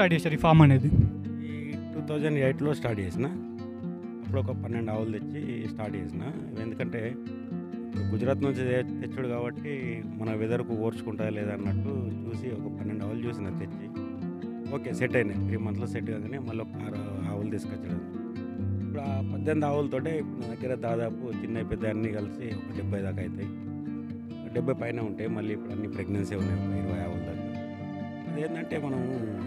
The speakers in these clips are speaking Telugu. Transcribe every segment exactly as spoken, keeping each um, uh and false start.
స్టార్ట్ చేశారు ఈ ఫామ్ అనేది? ఈ టూ థౌజండ్ ఎయిట్లో స్టార్ట్ చేసిన. అప్పుడు ఒక పన్నెండు ఆవులు తెచ్చి స్టార్ట్ చేసిన. ఎందుకంటే ఇప్పుడు గుజరాత్ నుంచి తె తెచ్చుడు కాబట్టి మన వెదర్‌కు ఓర్చుకుంటుందా లేదా అన్నట్టు చూసి ఒక పన్నెండు ఆవులు చూసిన తెచ్చి. ఓకే. సెట్ అయినాయి. మూడు మంత్స్‌లో సెట్ కాగానే మళ్ళీ ఒక ఆరు ఆవులు తీసుకొచ్చడం. ఇప్పుడు ఆ పద్దెనిమిది ఆవులతోటే ఇప్పుడు నా దగ్గర దాదాపు చిన్నయి పెద్దయి అన్నీ కలిసి ఒక డెబ్బై దాకా అవుతాయి. డెబ్బై పైనే ఉంటాయి. మళ్ళీ ఇప్పుడు అన్నీ ప్రెగ్నెన్సీ ఉన్నాయి. ఒక ఇరవై ఆవుల దాకా. అదేంటంటే మనం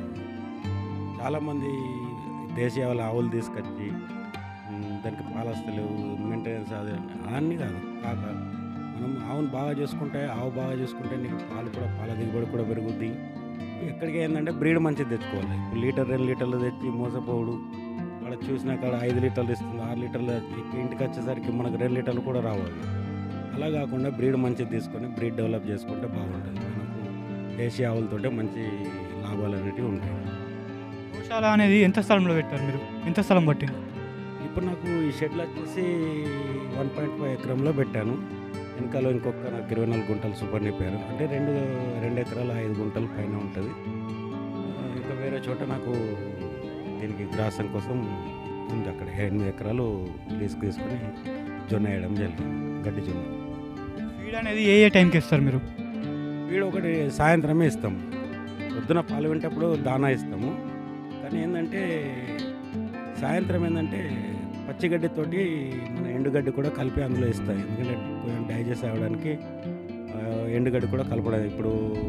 చాలామంది దేశీయ వాళ్ళ ఆవులు తీసుకొచ్చి హ్మ్, దానికి పాలస్తలేవు, మెయింటెనెన్స్ అది అవన్నీ కాదు. కాక మనం ఆవును బాగా చూసుకుంటే, ఆవు బాగా చూసుకుంటే నీకు పాలు కూడా పాల దిగుబడి కూడా పెరుగుద్ది. ఎక్కడికి ఏందంటే బ్రీడ్ మంచిది తెచ్చుకోవాలి. ఇప్పుడు లీటర్ రెండు లీటర్లు తెచ్చి మోసపోవుడు. అక్కడ చూసినా కాడ ఐదు లీటర్లు ఇస్తుంది, ఆరు లీటర్లు ఇక ఇంటికి వచ్చేసరికి మనకు రెండు లీటర్లు కూడా రావాలి. అలా కాకుండా బ్రీడ్ మంచిది తీసుకొని బ్రీడ్ డెవలప్ చేసుకుంటే బాగుంటుంది. మనకు దేశీయ ఆవులతోటే మంచి లాభాలు అనేటివి ఉంటాయి. గోశాల అనేది ఎంత స్థలంలో పెట్టారు మీరు? ఎంత స్థలం పట్టింది? ఇప్పుడు నాకు ఈ షెడ్లు వచ్చేసి వన్ పాయింట్ ఫైవ్ ఎకరంలో పెట్టాను. వెనకాల ఇంకొక నాకు ఇరవై నాలుగు గుంటలు సూపర్ నింపారు. అంటే రెండు రెండు ఎకరాలు ఐదు గుంటల పైన ఉంటుంది. ఇంకా వేరే చోట నాకు దీనికి గ్రాసం కోసం ఉంది. అక్కడ ఎనిమిది ఎకరాలు లీజుకు తీసుకొని జొన్న వేయడం జరిగింది. గడ్డి జొన్న. ఫీడ్ అనేది ఏ ఏ టైంకి ఇస్తారు మీరు? ఫీడ్ ఒకటి సాయంత్రమే ఇస్తాము. పొద్దున పాలు వింటప్పుడు దానా ఇస్తాము. కానీ ఏంటంటే సాయంత్రం ఏంటంటే పచ్చిగడ్డితోటి మన ఎండుగడ్డి కూడా కలిపి అందులో ఇస్తాయి. ఎందుకంటే కొంచెం డైజెస్ట్ అవ్వడానికి ఆ, ఎండుగడ్డి కూడా కలపడం. ఇప్పుడు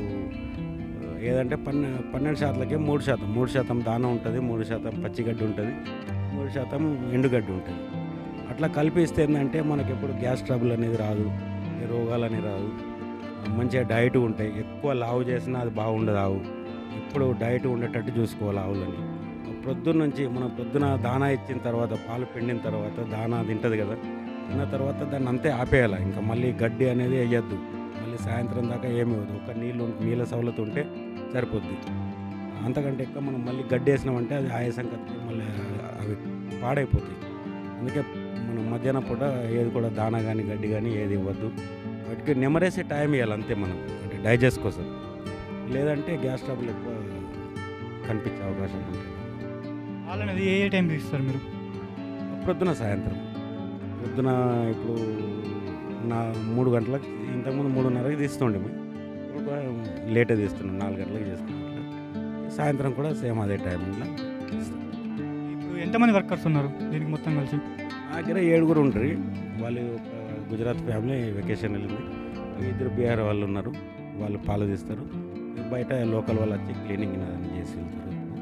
ఆ, ఏదంటే పన్నె పన్నెండు శాతాలకే మూడు శాతం మూడు శాతం దానా ఉంటుంది, మూడు శాతం పచ్చిగడ్డి ఉంటుంది, మూడు శాతం ఎండుగడ్డి ఉంటుంది. అట్లా కలిపి ఇస్తే ఏంటంటే మనకి ఎప్పుడు గ్యాస్ ట్రబుల్ అనేది రాదు, ఏ రోగాలు అనేది రాదు. మంచిగా డైట్ ఉంటాయి. ఎక్కువ లావు చేసినా అది బాగుండదు. ఆవు ఎప్పుడు డైట్ ఉండేటట్టు చూసుకోవాలి ఆవులని. ప్రొద్దున నుంచి మనం పొద్దున దానా ఇచ్చిన తర్వాత పాలు పిండిన తర్వాత దానా తింటుంది కదా, తిన్న తర్వాత దాన్ని అంతే ఆపేయాలి. ఇంకా మళ్ళీ గడ్డి అనేది వేయద్దు. మళ్ళీ సాయంత్రం దాకా ఏమి ఇవ్వదు. ఒక నీళ్ళు నీళ్ళ సవలత ఉంటే సరిపోద్ది. అంతకంటే ఎక్కువ మనం మళ్ళీ గడ్డి వేసినామంటే అది ఆయాసం కట్టి మళ్ళీ అవి పాడైపోతాయి. అందుకే మనం మధ్యాహ్నం పూట ఏది కూడా దానా కానీ గడ్డి కానీ ఏది ఇవ్వద్దు. వాటికి నెమరేసే టైం ఇవ్వాలి అంతే మనం, అంటే డైజెస్ట్ కోసం. లేదంటే గ్యాస్ ట్రబుల్ ఎక్కువ కనిపించే అవకాశం ఉంటుంది. పాలు అనేది ఏ ఏ టైంకి ఇస్తారు మీరు? ప్రొద్దున సాయంత్రం. ప్రొద్దున ఇప్పుడు నా మూడు గంటలకు ఇంతకుముందు మూడున్నరకి తీస్తుండే మేము. ఇప్పుడు లేటే తీస్తున్నాం, నాలుగు గంటలకు చేస్తున్నాం. సాయంత్రం కూడా సేమ్ అదే టైంలో ఇస్తాం. ఇప్పుడు ఎంతమంది వర్కర్స్ ఉన్నారు దీనికి మొత్తం కలిసి? నా దగ్గర ఏడుగురు ఉంటారు. వాళ్ళు ఒక గుజరాత్ ఫ్యామిలీ వెకేషన్ వెళ్ళింది. ఇద్దరు బీహార్ వాళ్ళు ఉన్నారు. వాళ్ళు పాలు తీస్తారు. బయట లోకల్ వాళ్ళు వచ్చి క్లీనింగ్ అని చేసి వెళ్తారు.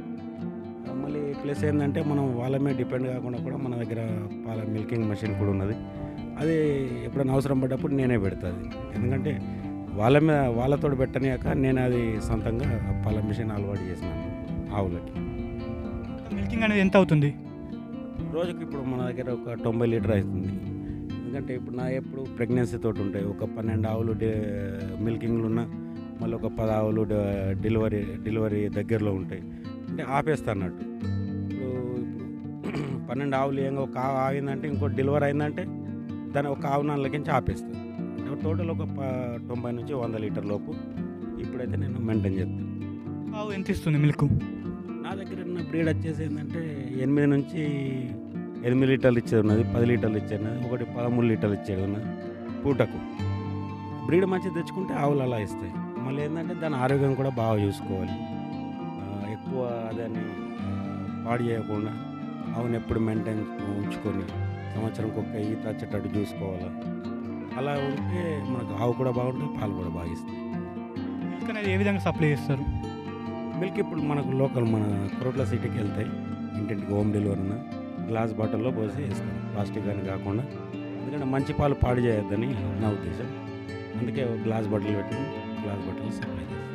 మళ్ళీ ప్లస్ ఏంటంటే మనం వాళ్ళ మీద డిపెండ్ కాకుండా కూడా మన దగ్గర పాల మిల్కింగ్ మెషిన్ కూడా ఉన్నది. అది ఎప్పుడైనా అవసరం పడ్డప్పుడు నేనే పెడతాది. ఎందుకంటే వాళ్ళ మీద వాళ్ళతో పెట్టనియాక నేను అది సొంతంగా పాల మిషన్ అలవాటు చేసినాను ఆవులకి. మిల్కింగ్ అనేది ఎంత అవుతుంది రోజుకి? ఇప్పుడు మన దగ్గర ఒక తొంభై లీటర్ అవుతుంది. ఎందుకంటే ఇప్పుడు నా ఎప్పుడు ప్రెగ్నెన్సీ తోటి ఉంటాయి. ఒక పన్నెండు ఆవులు మిల్కింగ్లు ఉన్న మళ్ళీ ఒక పది ఆవులు డెలివరీ డెలివరీ దగ్గరలో ఉంటాయి. అంటే ఆపేస్తా అన్నట్టు. ఇప్పుడు ఇప్పుడు పన్నెండు ఆవులు ఏంగా ఒక ఆవు ఆగిందంటే ఇంకోటి డెలివరీ అయిందంటే దాని ఒక ఆవు నాలుగుకించి ఆపేస్తాను. టోటల్ ఒక ప తొంభై నుంచి వంద లీటర్ లోపు ఇప్పుడైతే నేను మెయింటైన్ చేస్తాను. ఆవు ఎంత ఇస్తుంది మిల్క్? నా దగ్గర ఉన్న బ్రీడ్ వచ్చేసి ఏంటంటే ఎనిమిది నుంచి ఎనిమిది లీటర్లు ఇచ్చేది ఉన్నది, పది లీటర్లు ఇచ్చేది ఉన్నది, ఒకటి పదమూడు లీటర్లు ఇచ్చేది ఉన్నది పూటకు. బ్రీడ్ మంచిది తెచ్చుకుంటే ఆవులు అలా ఇస్తాయి. మళ్ళీ ఏంటంటే దాని ఆరోగ్యం కూడా బాగా చూసుకోవాలి. ఎక్కువ దాన్ని పాడు చేయకుండా ఆవును ఎప్పుడు మెయింటైన్ ఉంచుకొని సంవత్సరంకి ఒక ఈత వచ్చేటట్టు చూసుకోవాలి. అలా ఉంటే మనకు ఆవు కూడా బాగుంటుంది, పాలు కూడా బాగా ఇస్తాయి. మిల్క్ అనేది ఏ విధంగా సప్లై చేస్తారు? మిల్క్ ఇప్పుడు మనకు లోకల్ మన కోట్ల సిటీకి వెళ్తాయి. ఇంటింటికి హోమ్ డెలివరీ గ్లాస్ బాటిల్లో పోసి ఇస్తాం, ప్లాస్టిక్ అని కాకుండా. ఎందుకంటే మంచి పాలు పాడు చేయొద్దని నా ఉద్దేశం. అందుకే గ్లాస్ బాటిల్ పెట్టి గ్లాస్ బాటిల్ సప్లై చేస్తాం.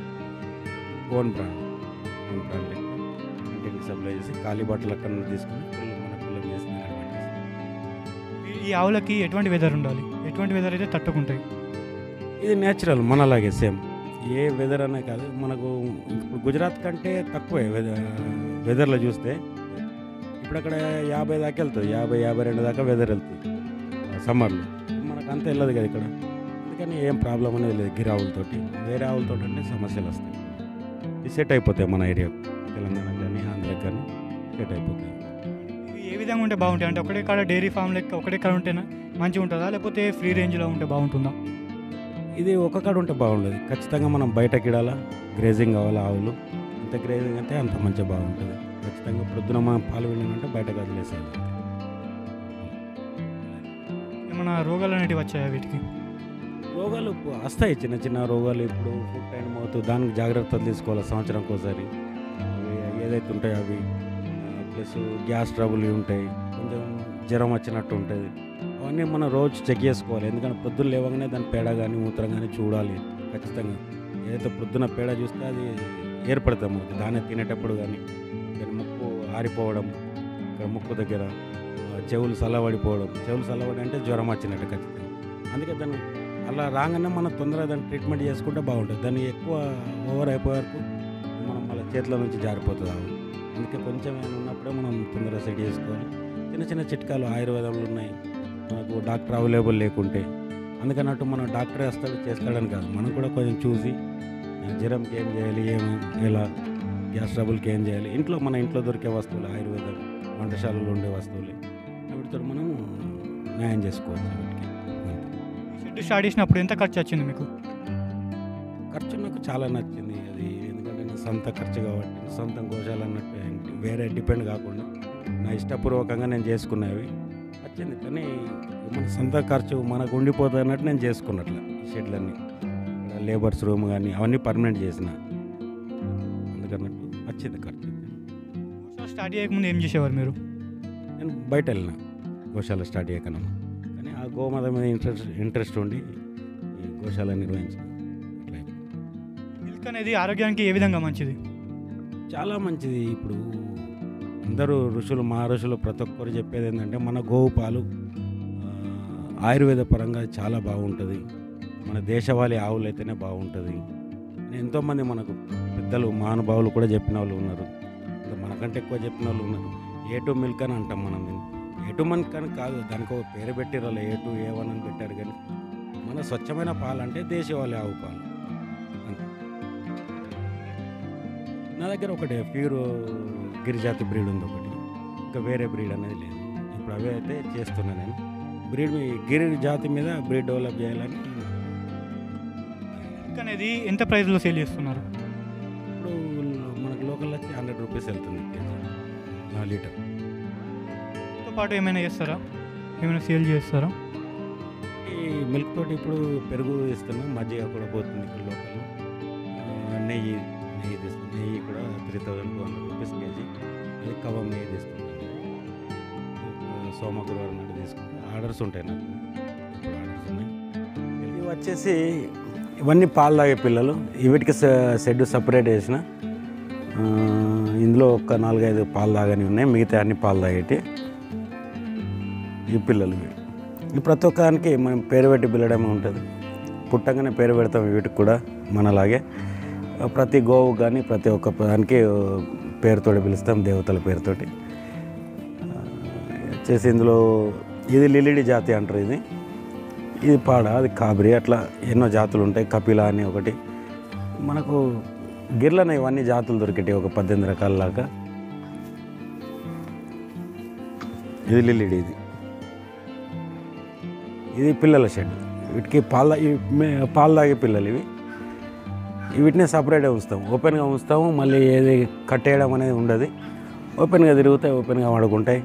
ఓన్ బ్రాండ్ ఓన్ బ్రాండ్ లెక్క ఇంటికి సప్లై చేసి ఖాళీ బాటిల్ అక్కడ తీసుకుని ఫుల్ మన పిల్లలు చేసి ఈ ఆవులకి ఎటువంటి వెదర్ ఉండాలి? ఎటువంటి వెదర్ అయితే తట్టుకుంటాయి? ఇది న్యాచురల్ మనలాగే సేమ్. ఏ వెదర్ అనే కాదు, మనకు ఇప్పుడు గుజరాత్ కంటే తక్కువే వెదర్. వెదర్లో చూస్తే ఇప్పుడు అక్కడ యాభై దాకా వెళ్తుంది, యాభై యాభై రెండు దాకా వెదర్ వెళ్తుంది సమ్మర్లో. మనకు అంత వెళ్ళదు కదా ఇక్కడ. అందుకని ఏం ప్రాబ్లం అనేది లేదు గిరి ఆవులతోటి. వేరే ఆవులతో అంటే సమస్యలు వస్తాయి. ఇది సెట్ అయిపోతాయి మన ఏరియాకు, తెలంగాణ కానీ సెట్ అయిపోతాయి. ఇవి ఏ విధంగా ఉంటే బాగుంటాయి? అంటే ఒకటే కాడ డైరీ ఫామ్ లెక్క ఒకటే కాడ ఉంటేనా మంచిగా ఉంటుందా, లేకపోతే ఫ్రీ రేంజ్లో ఉంటే బాగుంటుందా? ఇది ఒక కాడ ఉంటే బాగుండదు, ఖచ్చితంగా మనం బయటకి ఇడాలా, గ్రేజింగ్ కావాలి. ఆవులు ఎంత గ్రేజింగ్ అంటే అంత మంచిగా బాగుంటుంది. ఖచ్చితంగా ప్రొద్దున మనం పాలు వెళ్ళినంటే బయటకు వదిలేసేయాలి. ఏమైనా రోగాలు అనేటివి వచ్చాయా వీటికి? రోగాలు ప- వస్తాయి, చిన్న చిన్న రోగాలు. ఇప్పుడు ఫుడ్ అండ్ మౌత్, దానికి జాగ్రత్తలు తీసుకోవాలి సంవత్సరంకి ఒకసారి. అవి ఏదైతే ఉంటాయో అవి, ప్లస్ గ్యాస్ ట్రబుల్ ఉంటాయి, కొంచెం జ్వరం వచ్చినట్టు ఉంటుంది. అవన్నీ మనం రోజు చెక్ చేసుకోవాలి. ఎందుకంటే పొద్దున్న లేవగానే దాని పేడ కానీ మూత్రం కానీ చూడాలి ఖచ్చితంగా. ఏదైతే పొద్దున్న పేడ చూస్తే అది ఏర్పడుతుంది మనకి దాన్ని తినేటప్పుడు. కానీ దాని ముక్కు ఆరిపోవడం, ఇక్కడ ముక్కు దగ్గర ఆ, చెవులు చల్లబడిపోవడం. చెవులు చల్లబడి అంటే జ్వరం వచ్చినట్టు ఖచ్చితంగా. అందుకే దాన్ని అలా రాగానే మనం తొందరగా దాన్ని ట్రీట్మెంట్ చేసుకుంటే బాగుంటుంది. దాన్ని ఎక్కువ ఓవర్ అయిపోయే వరకు మనం మళ్ళీ చేతుల నుంచి జారిపోతుంది ఆవు. అందుకే కొంచెం ఏమైనా ఉన్నప్పుడే మనం తొందరగా సెట్ చేసుకోవాలి. చిన్న చిన్న చిట్కాలు ఆయుర్వేదంలో ఉన్నాయి, మనకు డాక్టర్ అవైలబుల్ లేకుంటే. అందుకన్నట్టు మనం డాక్టర్ వేస్తాడు చేస్తాడని కాదు, మనం కూడా కొంచెం చూసి జ్వరంకి ఏం చేయాలి, ఏం ఎలా గ్యాస్ ట్రబుల్కి ఏం చేయాలి, ఇంట్లో మన ఇంట్లో దొరికే వస్తువులు, ఆయుర్వేదం వంటశాలలో ఉండే వస్తువులు, వీటితో మనం న్యాయం చేసుకోవచ్చు వీటికి. షెడ్ స్టార్ట్ చేసినప్పుడు ఎంత ఖర్చు వచ్చింది మీకు? ఖర్చు నాకు చాలా నచ్చింది అది. ఎందుకంటే నా సొంత ఖర్చు కాబట్టి, నా సొంత గోశాల అన్నట్టు ఏంటి, వేరే డిపెండ్ కాకుండా నా ఇష్టపూర్వకంగా నేను చేసుకునేవి వచ్చింది. కానీ మన సొంత ఖర్చు మనకు ఉండిపోతుంది అన్నట్టు నేను చేసుకున్నట్ల. ఈ షెడ్లన్నీ ఇక్కడ లేబర్స్ రూమ్ కానీ అవన్నీ పర్మనెంట్ చేసిన, అందుకన్నట్టు వచ్చింది ఖర్చు. గోశాల స్టార్ట్ చేయకముందు ఏం చేసేవారు మీరు? నేను బయట వెళ్ళిన గోశాల స్టార్ట్ చేయకనమ్మా, కానీ ఆ గోమాత మీద ఇంట్రెస్ట్ ఇంట్రెస్ట్ ఉండి ఈ గోశాల నిర్వహించిన. అట్లా మిల్క్ అనేది ఆరోగ్యానికి ఏ విధంగా మంచిది? చాలా మంచిది. ఇప్పుడు అందరూ ఋషులు, మా ఋషులు ప్రతి ఒక్కరు చెప్పేది ఏంటంటే మన గోవు పాలు ఆ, ఆయుర్వేద పరంగా చాలా బాగుంటుంది, మన దేశవాళీ ఆవులు అయితేనే బాగుంటుంది. ఎంతోమంది మనకు పెద్దలు మహానుభావులు కూడా చెప్పిన వాళ్ళు ఉన్నారు, ఇంకా మనకంటే ఎక్కువ చెప్పిన వాళ్ళు ఉన్నారు. ఏ టూ మిల్క్ అని అంటాం మనం. ఏ టూ మిల్క్ అని కాదు, దానికి ఒక పేరు పెట్టిరు, ఏ టూ ఏ వన్ అని పెట్టారు. కానీ మన స్వచ్ఛమైన పాలు అంటే దేశవాళీ ఆవు పాలు అంతే. నా దగ్గర ఒకటి ప్యూర్ గిరిజాతి బ్రీడ్ ఉంది ఒకటి, ఇంకా వేరే బ్రీడ్ అనేది లేదు. ఇప్పుడు అవే అయితే చేస్తున్నా నేను. బ్రీడ్ గిరి జాతి మీద బ్రీడ్ డెవలప్ చేయాలని. మిల్క్ అనేది ఎంత ప్రైస్లో సేల్ చేస్తున్నారు? ఇప్పుడు మనకు లోకల్ వచ్చి హండ్రెడ్ రూపీస్ వెళ్తుంది కేజీ, ఆ లీటర్. తో పాటు ఏమైనా చేస్తారా, ఏమైనా సేల్ చేస్తారా? ఈ మిల్క్ తోటి ఇప్పుడు పెరుగు ఇస్తున్నాం, మజ్జిగ కూడా పోతుంది ఇక్కడ లోకల్. ఆ, నెయ్యి నెయ్యి తీస్తుంది, నెయ్యి కూడా three thousand two hundred rupees KG. అది కవం నెయ్యి తీసుకుంటాను. సోమ గురువారం నాడు తీసుకుంటాను. ఆర్డర్స్ ఉంటాయి నాకు, ఇప్పుడు ఆర్డర్స్ ఉన్నాయి. ఇది వచ్చేసి ఇవన్నీ పాలు తాగే పిల్లలు. వీటికి షెడ్ సపరేట్ చేసిన. ఆ, ఇందులో ఒక నాలుగైదు పాలు తాగని ఉన్నాయి, మిగతా అన్ని పాలు తాగేటి ఈ పిల్లలు. ఇవి ఈ ప్రతి ఒక్కదానికి మనం పేరు పెట్టి పిల్లడమే ఉంటుంది. పుట్టగానే పేరు పెడతాం వీటికి కూడా మనలాగే. ప్రతి గోవు కానీ ప్రతి ఒక్క దానికి పేరుతోటి పిలుస్తాం, దేవతల పేరుతోటి. వచ్చేసి ఇందులో ఇది లిలిడి జాతి అంటారు. ఇది ఇది పాడ, అది కాబరి, అట్లా ఎన్నో జాతులు ఉంటాయి. కపిల అని ఒకటి, మనకు గిర్లన ఇవన్నీ జాతులు దొరికేటి ఒక పద్దెనిమిది రకాలలాగా. ఇది లిలిడి, ఇది ఇది పిల్లల షెడ్. వీటికి పాలు పాలు తాగే పిల్లలు ఇవి. వీటిని సపరేట్గా ఉంచుతాం, ఓపెన్గా ఉంచుతాము. మళ్ళీ ఏది కట్టేయడం అనేది ఉండదు, ఓపెన్గా తిరుగుతాయి, ఓపెన్గా వాడుకుంటాయి.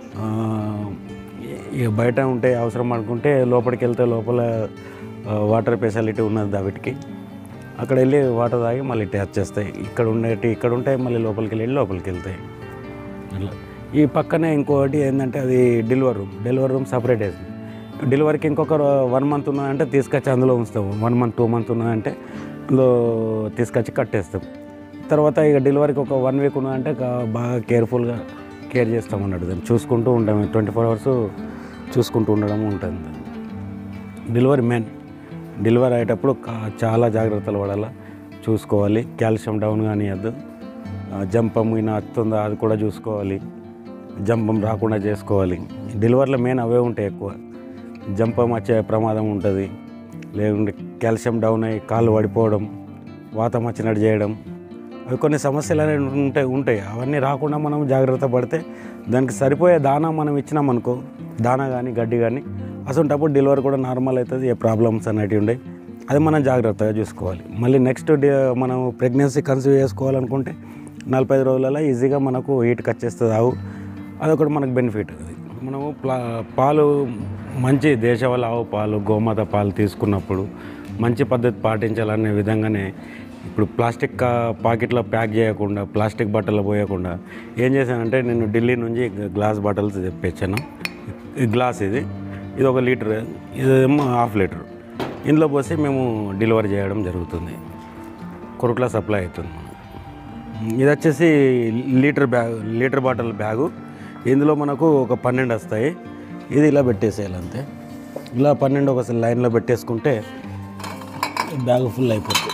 ఇక బయట ఉంటే అవసరం పడుకుంటే లోపలికి వెళ్తే లోపల వాటర్ ఫెసిలిటీ ఉన్నది వీటికి. అక్కడ వెళ్ళి వాటర్ తాగి మళ్ళీ ట్యాచ్ చేస్తాయి. ఇక్కడ ఉండేటి ఇక్కడ ఉంటాయి, మళ్ళీ లోపలికి వెళ్ళి లోపలికి వెళ్తాయి అట్లా. ఈ పక్కనే ఇంకొకటి ఏంటంటే అది delivery room. Delivery room separate వేసింది. డెలివరీకి ఇంకొక వన్ మంత్ ఉన్నదంటే తీసుకొచ్చి అందులో ఉంచుతాము. వన్ మంత్ టూ మంత్ ఉన్నదంటే అందులో తీసుకొచ్చి కట్టేస్తాం. తర్వాత ఇక డెలివరీకి ఒక వన్ వీక్ ఉన్నదంటే బాగా కేర్ఫుల్గా కేర్ చేస్తాం అన్నట్టు. దాన్ని చూసుకుంటూ ఉంటాము, ట్వంటీ ఫోర్ అవర్స్ చూసుకుంటూ ఉండడం ఉంటుంది. Delivery main. డెలివరీ అయ్యేటప్పుడు చాలా జాగ్రత్తలు పడాలి, చూసుకోవాలి. కాల్షియం డౌన్ కానియద్దు, జంపం ఈయన వస్తుందా అది కూడా చూసుకోవాలి, జంపం రాకుండా చేసుకోవాలి. డెలివరీలో మెయిన్ అవే ఉంటాయి ఎక్కువ. జంపం వచ్చే ప్రమాదం ఉంటుంది, లేకుంటే కాల్షియం డౌన్ అయ్యి కాళ్ళు పడిపోవడం, వాతం వచ్చినట్టు చేయడం, అవి కొన్ని సమస్యలు అనేవి ఉంటాయి ఉంటాయి అవన్నీ రాకుండా మనం జాగ్రత్త పడితే దానికి సరిపోయే దానా మనం ఇచ్చినామనుకో, దానా కానీ గడ్డి కానీ, అసలుంటప్పుడు డెలివరీ కూడా నార్మల్ అవుతుంది, ఏ ప్రాబ్లమ్స్ అనేటివి ఉండవు. అది మనం జాగ్రత్తగా చూసుకోవాలి. మళ్ళీ నెక్స్ట్ డే మనం ప్రెగ్నెన్సీ కన్సీవ్ చేసుకోవాలనుకుంటే నలభై ఐదు రోజులలో ఈజీగా మనకు హీట్కి వచ్చేస్తుంది ఆవు. అదొకటి మనకు బెనిఫిట్. మనము ప్లా పాలు మంచి దేశవాళీ ఆవు పాలు, గోమాత పాలు తీసుకున్నప్పుడు మంచి పద్ధతి పాటించాలనే విధంగానే ఇప్పుడు ప్లాస్టిక్ పాకెట్లో ప్యాక్ చేయకుండా, ప్లాస్టిక్ బట్టలు పోయకుండా ఏం చేశానంటే, నేను ఢిల్లీ నుంచి గ్లాస్ బాటిల్స్ తెప్పించాను. ఈ గ్లాస్ ఇది ఇది ఒక లీటర్, ఇదేమో హాఫ్ లీటర్. ఇందులో పోసి మేము డెలివరీ చేయడం జరుగుతుంది. కొరుట్ల సప్లై అవుతుంది. ఇది వచ్చేసి litre bag, litre bottle bag. ఇందులో మనకు ఒక పన్నెండు వస్తాయి. ఇది ఇలా పెట్టేసేయాలి అంతే. ఇలా పన్నెండు ఒక లైన్లో పెట్టేసుకుంటే బ్యాగ్ ఫుల్ అయిపోతుంది.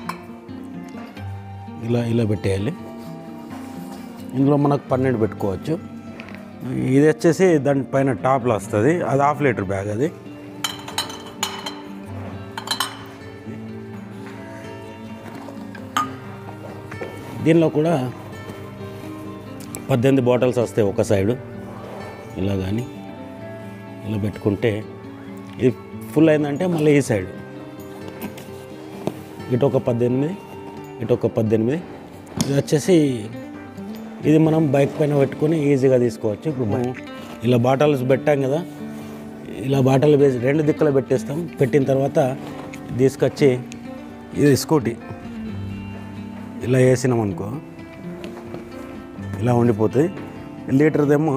ఇలా ఇలా పెట్టేయాలి. ఇందులో మనకు పన్నెండు పెట్టుకోవచ్చు. ఇది వచ్చేసి దానిపైన టాప్లో వస్తుంది, అది హాఫ్ లీటర్ బ్యాగ్. అది దీనిలో కూడా పద్దెనిమిది బాటిల్స్ వస్తాయి ఒక సైడు. ఇలా కానీ ఇలా పెట్టుకుంటే ఇది ఫుల్ అయిందంటే మళ్ళీ ఈ సైడ్ ఇటు ఒక పద్దెనిమిది, ఇటు ఒక పద్దెనిమిది. ఇది వచ్చేసి ఇది మనం బైక్ పైన పెట్టుకొని ఈజీగా తీసుకోవచ్చు. ఇప్పుడు మనం ఇలా బాటిల్స్ పెట్టాం కదా, ఇలా బాటిల్ వేసి రెండు దిక్కులు పెట్టేస్తాం. పెట్టిన తర్వాత తీసుకొచ్చి ఇది స్కూటీ ఇలా వేసినాం అనుకో, ఇలా ఉండిపోతుంది. లీటర్దేమో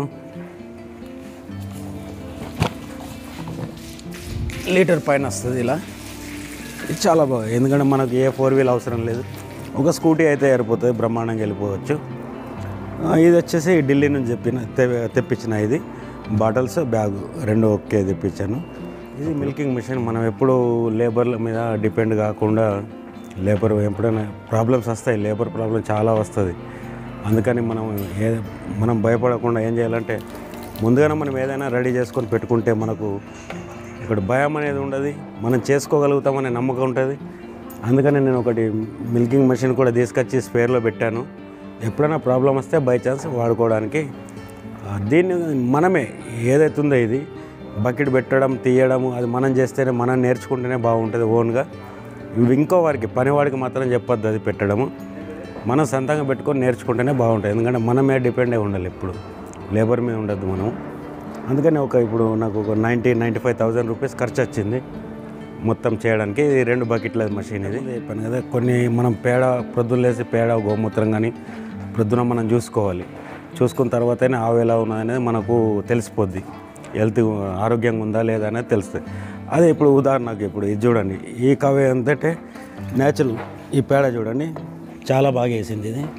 లీటర్ పైన వస్తుంది. ఇలా ఇది చాలా బాగుంది, ఎందుకంటే మనకు ఏ ఫోర్ వీల్ అవసరం లేదు. ఒక స్కూటీ అయితే సరిపోతుంది, బ్రహ్మాండంగా వెళ్ళిపోవచ్చు. ఇది వచ్చేసి ఢిల్లీ నుంచి చెప్పిన తెప్పించిన ఇది బాటిల్స్ బ్యాగు రెండు ఒకే తెప్పించాను. ఇది మిల్కింగ్ మిషన్. మనం ఎప్పుడు లేబర్ల మీద డిపెండ్ కాకుండా, లేబర్ ఎప్పుడైనా ప్రాబ్లమ్స్ వస్తాయి, లేబర్ ప్రాబ్లం చాలా వస్తుంది. అందుకని మనం ఏ మనం భయపడకుండా ఏం చేయాలంటే, ముందుగానే మనం ఏదైనా రెడీ చేసుకొని పెట్టుకుంటే మనకు ఇక్కడ భయం అనేది ఉండదు, మనం చేసుకోగలుగుతామనే నమ్మకం ఉంటుంది. అందుకని నేను ఒకటి మిల్కింగ్ మెషిన్ కూడా తీసుకొచ్చి స్పేర్లో పెట్టాను. ఎప్పుడైనా ప్రాబ్లం వస్తే బై ఛాన్స్ వాడుకోవడానికి. దీన్ని మనమే ఏదైతే ఉందో ఇది బకెట్ పెట్టడం, తీయడము, అది మనం చేస్తేనే, మనం నేర్చుకుంటేనే బాగుంటుంది ఓన్గా. ఇవి ఇంకో వారికి పనివాడికి మాత్రం చెప్పొద్దు అది పెట్టడము. మనం సొంతంగా పెట్టుకొని నేర్చుకుంటేనే బాగుంటుంది. ఎందుకంటే మనమే డిపెండ్ అయి ఉండాలి, ఎప్పుడు లేబర్ మీద ఉండద్దు మనం. అందుకని ఒక ఇప్పుడు నాకు ఒక ninety ninety five thousand rupees ఖర్చు వచ్చింది మొత్తం చేయడానికి. ఇది రెండు బకెట్ల మషిన్. ఇది చెప్పాను కదా, కొన్ని మనం పేడ ప్రొద్దున లేసి పేడ గోమూత్రం కానీ ప్రొద్దున మనం చూసుకోవాలి. చూసుకున్న తర్వాతనే ఆవు ఎలా ఉన్నదనేది మనకు తెలిసిపోద్ది, హెల్త్ ఆరోగ్యంగా ఉందా లేదా అనేది తెలుస్తుంది. అదే ఇప్పుడు ఉదాహరణకు ఇప్పుడు ఇది చూడండి, ఈ కవే ఏంటంటే న్యాచురల్, ఈ పేడ చూడండి చాలా బాగా వేసింది. ఇది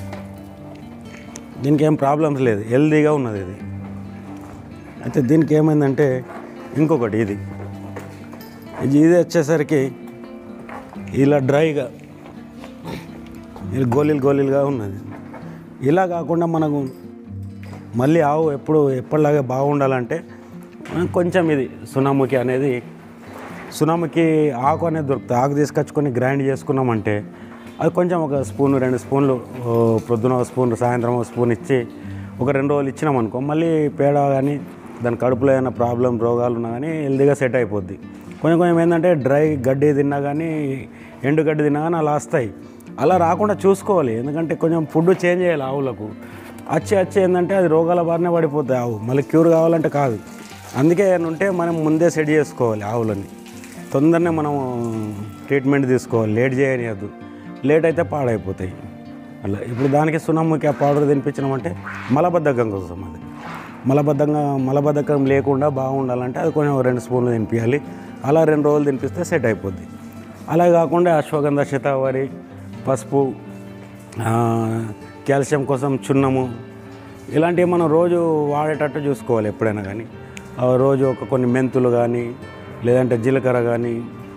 దీనికి ఏం ప్రాబ్లమ్స్ లేదు, హెల్తీగా ఉన్నది ఇది. అయితే దీనికి ఏమైందంటే ఇంకొకటి ఇది ఇది ఇది వచ్చేసరికి ఇలా డ్రైగా ఇది గోళీలు గోళీలుగా ఉన్నది. ఇలా కాకుండా మనకు మళ్ళీ ఆవు ఎప్పుడు ఎప్పటిలాగే బాగుండాలంటే కొంచెం ఇది సునాముఖి అనేది, సునాముఖి ఆకు అనేది దొరుకుతుంది. ఆకు తీసుకొచ్చుకొని గ్రైండ్ చేసుకున్నామంటే అది కొంచెం ఒక స్పూన్ రెండు స్పూన్లు ప్రొద్దున ఒక స్పూన్, సాయంత్రం ఒక స్పూన్ ఇచ్చి ఒక రెండు రోజులు ఇచ్చినామనుకో, మళ్ళీ పేడ కానీ దాని కడుపులో ఏమైనా ప్రాబ్లం రోగాలు ఉన్నా కానీ హెల్దీగా సెట్ అయిపోద్ది. కొంచెం కొంచెం ఏంటంటే డ్రై గడ్డి తిన్నా కానీ, ఎండు గడ్డి తిన్నా కానీ అలా వస్తాయి. అలా రాకుండా చూసుకోవాలి, ఎందుకంటే కొంచెం ఫుడ్ చేంజ్ చేయాలి ఆవులకు. వచ్చి వచ్చి ఏంటంటే అది రోగాల బారినే పడిపోతాయి ఆవు, మళ్ళీ క్యూర్ కావాలంటే కాదు. అందుకే ఉంటే మనం ముందే సెట్ చేసుకోవాలి ఆవులని, తొందరనే మనం ట్రీట్మెంట్ తీసుకోవాలి, లేట్ చేయనియద్దు. లేట్ అయితే పాడైపోతాయి అలా. ఇప్పుడు దానికి సున్నముకి ఆ పౌడర్ తినిపించినామంటే మలబద్ధకం కోసం, అది మలబద్ధంగా మలబద్ధకం లేకుండా బాగుండాలంటే అది కొంచెం రెండు స్పూన్లు తినిపించాలి. అలా రెండు రోజులు తినిపిస్తే సెట్ అయిపోద్ది. అలా కాకుండా అశ్వగంధ, శతావరి, పసుపు, కాల్షియం కోసం చున్నము, ఇలాంటివి మనం రోజు వాడేటట్టు చూసుకోవాలి. ఎప్పుడైనా కానీ రోజు ఒక కొన్ని మెంతులు కానీ, లేదంటే జీలకర్ర కానీ,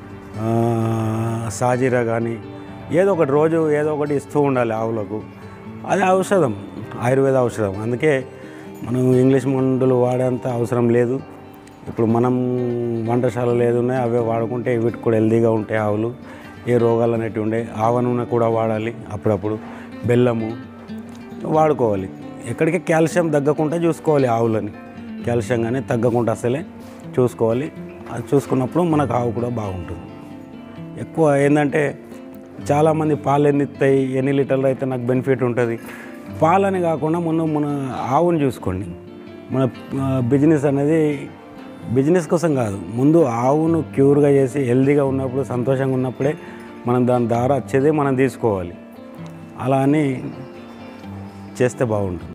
సాజీరా కానీ ఏదో ఒకటి రోజు ఏదో ఒకటి ఇస్తూ ఉండాలి ఆవులకు. అది ఔషధం, ఆయుర్వేద ఔషధం. అందుకే మనం ఇంగ్లీష్ మందులు వాడేంత అవసరం లేదు. ఇప్పుడు మనం వంటశాలలు ఏది ఉన్నాయో అవే వాడుకుంటే వీటికి కూడా హెల్దీగా ఉంటాయి ఆవులు. ఏ రోగాలు అనేటివి ఉండే ఆవ నూనె కూడా వాడాలి, అప్పుడప్పుడు బెల్లము వాడుకోవాలి. ఎక్కడికి కాల్షియం తగ్గకుండా చూసుకోవాలి, ఆవులని కాల్షియం కానీ తగ్గకుండా అసలే చూసుకోవాలి. అది చూసుకున్నప్పుడు మనకు ఆవు కూడా బాగుంటుంది. ఎక్కువ ఏంటంటే చాలామంది పాలు ఎన్ని ఇస్తాయి, ఎన్ని లీటర్లు అయితే నాకు బెనిఫిట్ ఉంటుంది, పాలని కాకుండా ముందు మన ఆవుని చూసుకోండి. మన బిజినెస్ అనేది బిజినెస్ కోసం కాదు, ముందు ఆవును క్యూర్గా చేసి హెల్తీగా ఉన్నప్పుడు సంతోషంగా ఉన్నప్పుడే మనం దాని ద్వారా వచ్చేదే మనం తీసుకోవాలి. అలా అని చేస్తే బాగుంటుంది.